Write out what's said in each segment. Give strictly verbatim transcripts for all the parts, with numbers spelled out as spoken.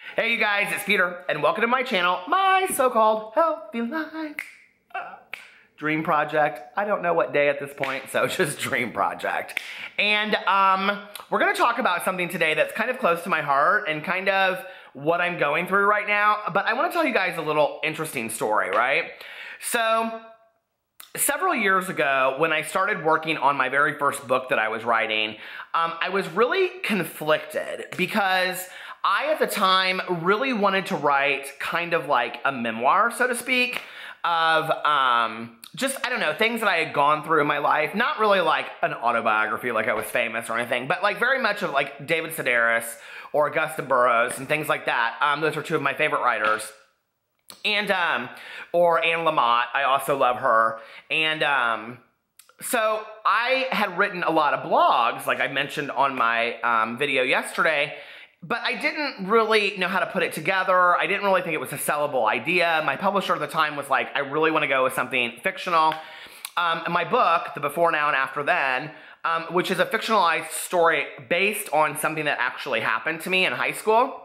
Hey you guys, it's Peter, and welcome to my channel, my so-called healthy life uh, dream project. I don't know what day at this point, so just dream project. And um, we're gonna talk about something today that's kind of close to my heart and kind of what I'm going through right now, but I wanna tell you guys a little interesting story, right? So, several years ago, when I started working on my very first book that I was writing, um, I was really conflicted because I, at the time, really wanted to write kind of like a memoir, so to speak, of um, just, I don't know, things that I had gone through in my life. Not really like an autobiography, like I was famous or anything, but like very much of like David Sedaris or Augusta Burroughs and things like that. Um, those are two of my favorite writers. And, um, or Anne Lamott, I also love her. And, um, so I had written a lot of blogs, like I mentioned on my, um, video yesterday, but I didn't really know how to put it together. I didn't really think it was a sellable idea. My publisher at the time was like, I really want to go with something fictional. Um, and my book, The Before, Now, and After Then, um, which is a fictionalized story based on something that actually happened to me in high school,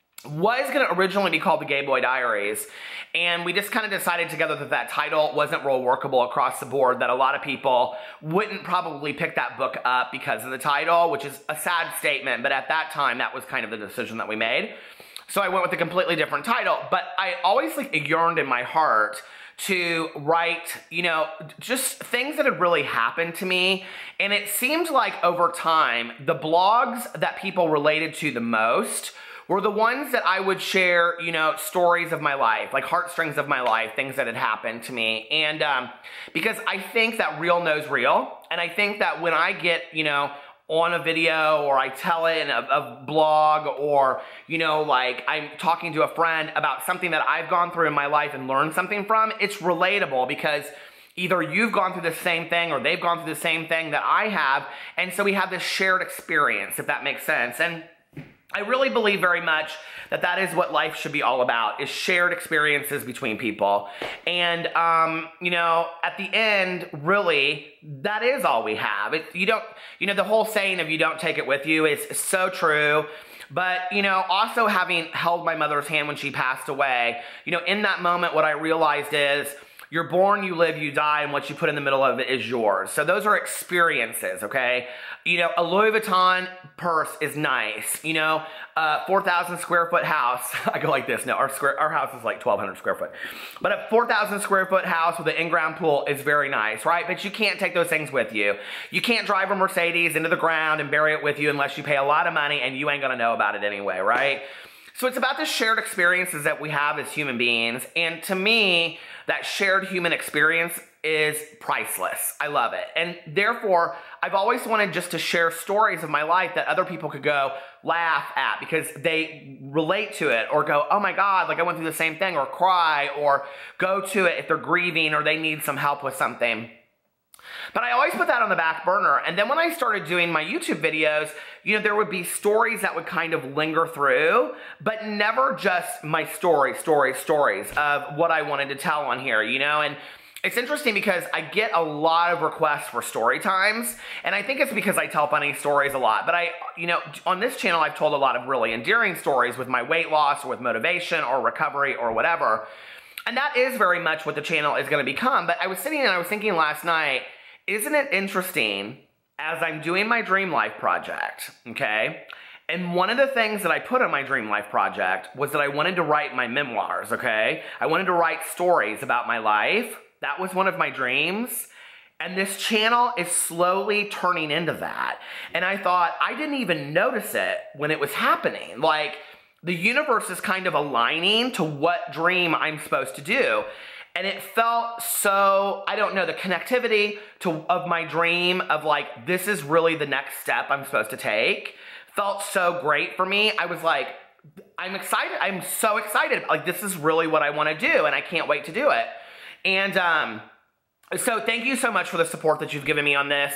was going to originally be called The Gay Boy Diaries, and we just kind of decided together that that title wasn't real workable across the board, that a lot of people wouldn't probably pick that book up because of the title, which is a sad statement, but at that time, that was kind of the decision that we made. So I went with a completely different title, but I always like yearned in my heart to write, you know, just things that had really happened to me, and it seemed like over time, the blogs that people related to the most were the ones that I would share, you know, stories of my life, like heartstrings of my life, things that had happened to me. And um, because I think that real knows real, and I think that when I get, you know, on a video or I tell it in a, a blog, or, you know, like I'm talking to a friend about something that I've gone through in my life and learned something from, it's relatable because either you've gone through the same thing or they've gone through the same thing that I have, and so we have this shared experience, if that makes sense. And I really believe very much that that is what life should be all about, is shared experiences between people. And, um, you know, at the end, really, that is all we have. It, you don't, you know, the whole saying of you don't take it with you is so true. But, you know, also having held my mother's hand when she passed away, you know, in that moment, what I realized is, you're born, you live, you die, and what you put in the middle of it is yours. So those are experiences, okay? You know, a Louis Vuitton purse is nice. You know, a four thousand square foot house. I go like this. No, our square, our house is like twelve hundred square foot. But a four thousand square foot house with an in-ground pool is very nice, right? But you can't take those things with you. You can't drive a Mercedes into the ground and bury it with you unless you pay a lot of money, and you ain't gonna know about it anyway, right? So it's about the shared experiences that we have as human beings, and to me, that shared human experience is priceless. I love it. And therefore, I've always wanted just to share stories of my life that other people could go laugh at because they relate to it, or go, oh my God, like I went through the same thing, or cry, or go to it if they're grieving or they need some help with something. But I always put that on the back burner. And then when I started doing my YouTube videos, you know, there would be stories that would kind of linger through, but never just my stories, stories, stories of what I wanted to tell on here, you know? And it's interesting because I get a lot of requests for story times, and I think it's because I tell funny stories a lot. But I, you know, on this channel, I've told a lot of really endearing stories with my weight loss or with motivation or recovery or whatever. And that is very much what the channel is going to become. But I was sitting and I was thinking last night, isn't it interesting, as I'm doing my Dream Life project, okay, and one of the things that I put on my Dream Life project was that I wanted to write my memoirs, okay? I wanted to write stories about my life. That was one of my dreams. And this channel is slowly turning into that. And I thought, I didn't even notice it when it was happening. Like, the universe is kind of aligning to what dream I'm supposed to do. And it felt so, I don't know, the connectivity to of my dream of like, this is really the next step I'm supposed to take, felt so great for me. I was like, I'm excited. I'm so excited. Like, this is really what I want to do, and I can't wait to do it. And um, so thank you so much for the support that you've given me on this.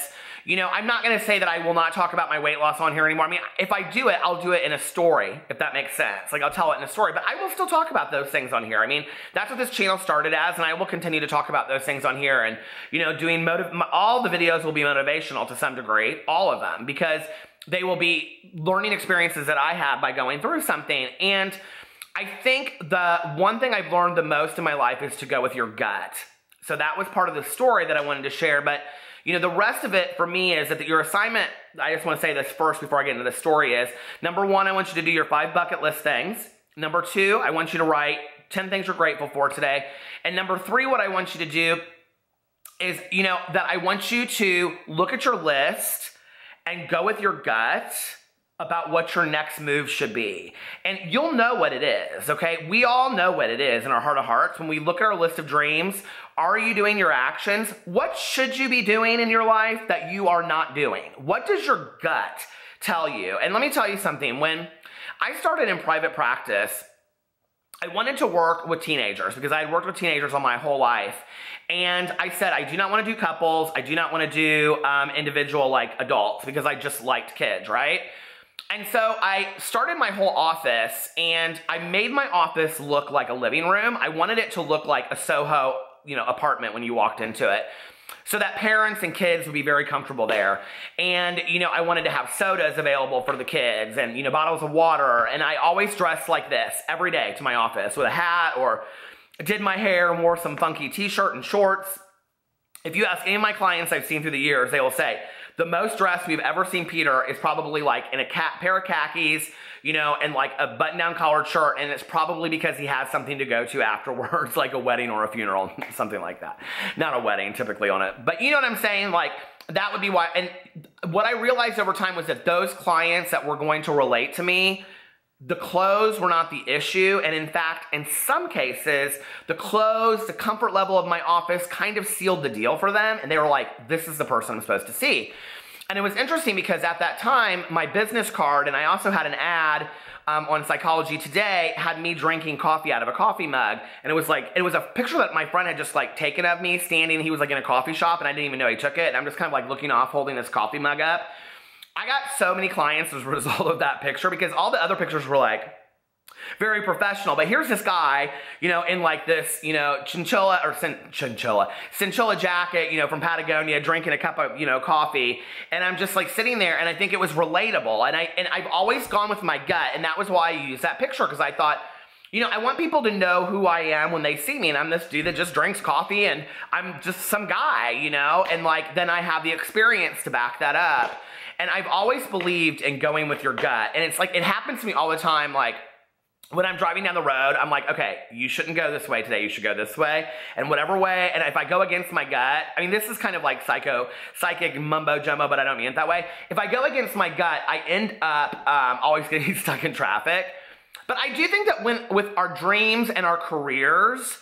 you know, I'm not going to say that I will not talk about my weight loss on here anymore. I mean, if I do it, I'll do it in a story, if that makes sense. Like, I'll tell it in a story, but I will still talk about those things on here. I mean, that's what this channel started as, and I will continue to talk about those things on here. And, you know, doing motiv- all the videos will be motivational to some degree, all of them, because they will be learning experiences that I had by going through something. And I think the one thing I've learned the most in my life is to go with your gut. So that was part of the story that I wanted to share. But, you know, the rest of it for me is that your assignment, I just want to say this first before I get into the story, is number one, I want you to do your five bucket list things. Number two, I want you to write ten things you're grateful for today. And number three, what I want you to do is, you know, that I want you to look at your list and go with your gut about what your next move should be. And you'll know what it is, okay? We all know what it is in our heart of hearts. When we look at our list of dreams, are you doing your actions? What should you be doing in your life that you are not doing? What does your gut tell you? And let me tell you something. When I started in private practice, I wanted to work with teenagers because I had worked with teenagers all my whole life. And I said, I do not want to do couples. I do not want to do um, individual like adults because I just liked kids, right? And so I started my whole office, and I made my office look like a living room. I wanted it to look like a Soho, you know, apartment when you walked into it, so that parents and kids would be very comfortable there. And, you know, I wanted to have sodas available for the kids and, you know, bottles of water. And I always dressed like this every day to my office with a hat, or did my hair and wore some funky t-shirt and shorts. If you ask any of my clients I've seen through the years, they will say, the most dressed we've ever seen Peter is probably like in a cat, pair of khakis, you know, and like a button-down collared shirt, and it's probably because he has something to go to afterwards, like a wedding or a funeral, something like that. Not a wedding, typically on it. But you know what I'm saying? Like, that would be why. And what I realized over time was that those clients that were going to relate to me, the clothes were not the issue. And in fact, in some cases, the clothes, the comfort level of my office kind of sealed the deal for them. And they were like, this is the person I'm supposed to see. And it was interesting because at that time, my business card, and I also had an ad um, on Psychology Today, had me drinking coffee out of a coffee mug. And it was like, it was a picture that my friend had just like taken of me standing. He was like in a coffee shop, and I didn't even know he took it. And I'm just kind of like looking off, holding this coffee mug up. I got so many clients as a result of that picture because all the other pictures were like very professional. But here's this guy, you know, in like this, you know, chinchilla or cin chinchilla, chinchilla jacket, you know, from Patagonia, drinking a cup of, you know, coffee. And I'm just like sitting there, and I think it was relatable. And, I, and I've always gone with my gut. And that was why I used that picture, because I thought, you know, I want people to know who I am when they see me, and I'm this dude that just drinks coffee, and I'm just some guy, you know, and like, then I have the experience to back that up. And I've always believed in going with your gut. And it's like, it happens to me all the time. Like, when I'm driving down the road, I'm like, okay, you shouldn't go this way today. You should go this way. And whatever way, and if I go against my gut, I mean, this is kind of like psycho, psychic mumbo jumbo, but I don't mean it that way. If I go against my gut, I end up um, always getting stuck in traffic. But I do think that when with our dreams and our careers,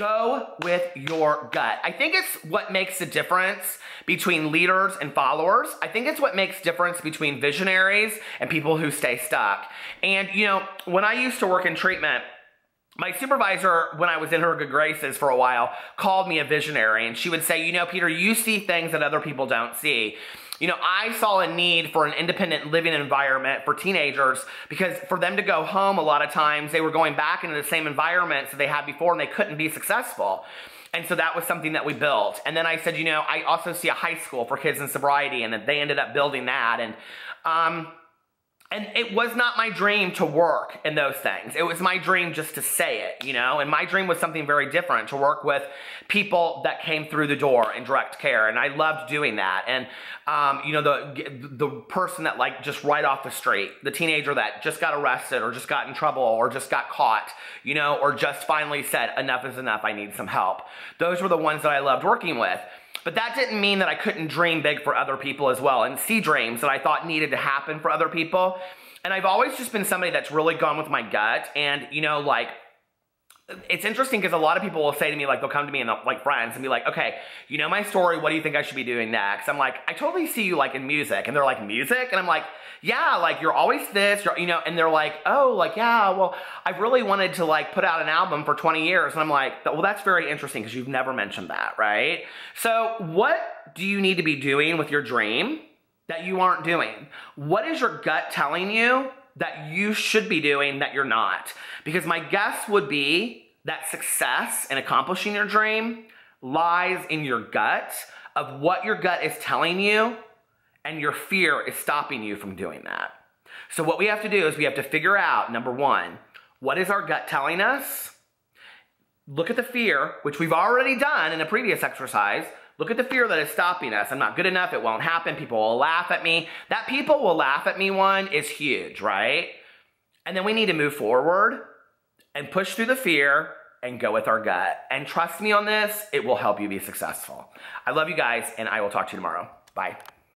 go with your gut. I think it's what makes the difference between leaders and followers. I think it's what makes difference between visionaries and people who stay stuck. And, you know, when I used to work in treatment, my supervisor, when I was in her good graces for a while, called me a visionary. And she would say, you know, Peter, you see things that other people don't see. You know, I saw a need for an independent living environment for teenagers because for them to go home, a lot of times they were going back into the same environments that they had before, and they couldn't be successful. And so that was something that we built. And then I said, you know, I also see a high school for kids in sobriety, and that they ended up building that. And, um, and it was not my dream to work in those things. It was my dream just to say it, you know, and my dream was something very different, to work with people that came through the door in direct care. And I loved doing that. And, um, you know, the, the person that like just right off the street, the teenager that just got arrested or just got in trouble or just got caught, you know, or just finally said, enough is enough, I need some help. Those were the ones that I loved working with. But that didn't mean that I couldn't dream big for other people as well and see dreams that I thought needed to happen for other people. And I've always just been somebody that's really gone with my gut. And, you know, like, it's interesting because a lot of people will say to me, like, they'll come to me and like friends and be like, okay, you know my story, what do you think I should be doing next? I'm like, I totally see you like in music. And they're like, music? And I'm like, yeah, like you're always this, you're, you know, and they're like, oh, like, yeah, well, I've really wanted to like put out an album for twenty years. And I'm like, well, that's very interesting because you've never mentioned that, right? So what do you need to be doing with your dream that you aren't doing? What is your gut telling you that you should be doing that you're not? Because my guess would be that success in accomplishing your dream lies in your gut of what your gut is telling you, and your fear is stopping you from doing that. So what we have to do is we have to figure out, number one, what is our gut telling us? Look at the fear, which we've already done in a previous exercise. Look at the fear that is stopping us. I'm not good enough, it won't happen, people will laugh at me. That people will laugh at me one is huge, right? And then we need to move forward and push through the fear and go with our gut. And trust me on this, it will help you be successful. I love you guys, and I will talk to you tomorrow. Bye.